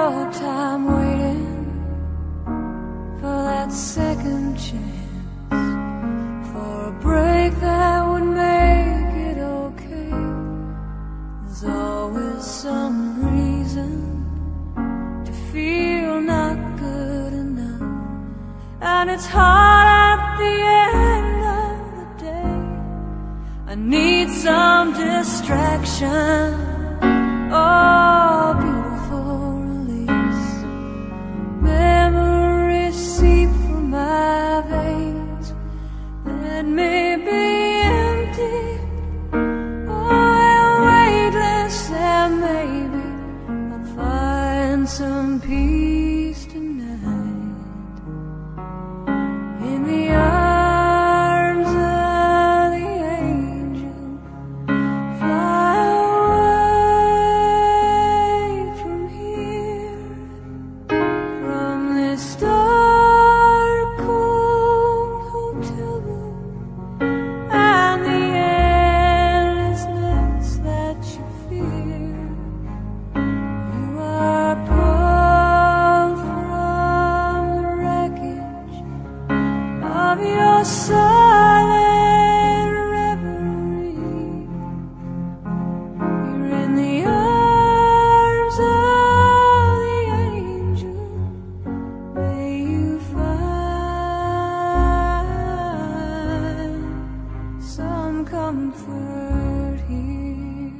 your time waiting for that second chance, for a break that would make it okay. There's always some reason to feel not good enough, and it's hard at the end of the day. I need some distraction, oh, beautiful release. Memories seep from my veins that may be empty, oh, weightless, and maybe I'll find some peace tonight in the arms of the angel. Fly away from here, from this dark, cold hotel room, and the endlessness that you fear. You are pulled from the wreckage of your silent reverie. You're in the arms of the angel. May you find some comfort here.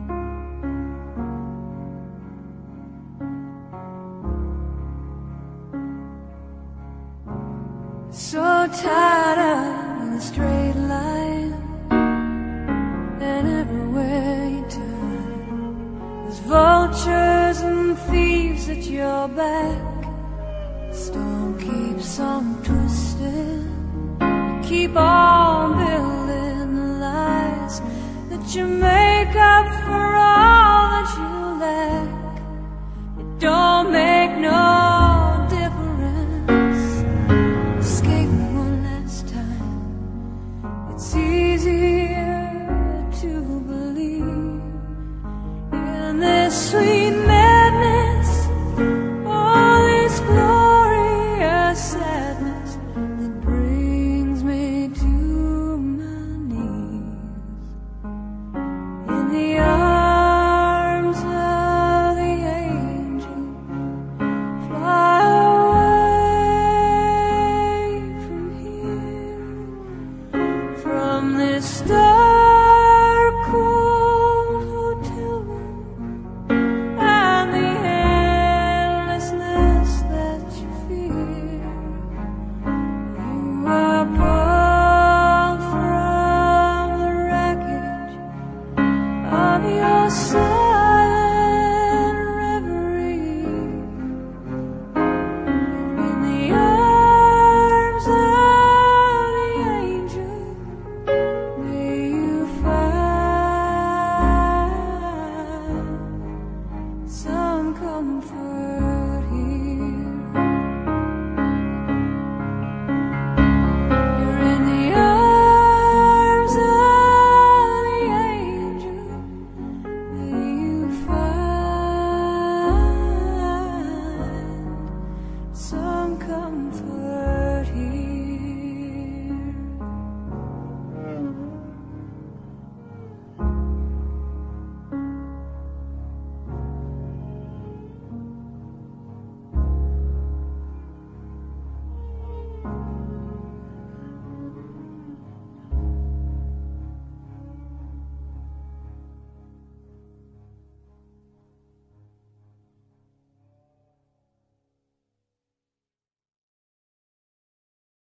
So tired of the straight line, and everywhere you turn, there's vultures and thieves at your back. The storm keeps on twisting. You keep on building the lies that you make up for all that you lack. It don't make no difference. Escape one last time. It's easier to believe in this sweet madness, all this glorious sadness that brings me to my knees in the arms of the angel. Fly away from here, from this dark, cold hotel room, and the endlessness that you fear. You are pulled from the wreckage of your silent reverie. You're in the arms of the angel. May you find some comfort here. You're in the arms of the angel. May you find some comfort.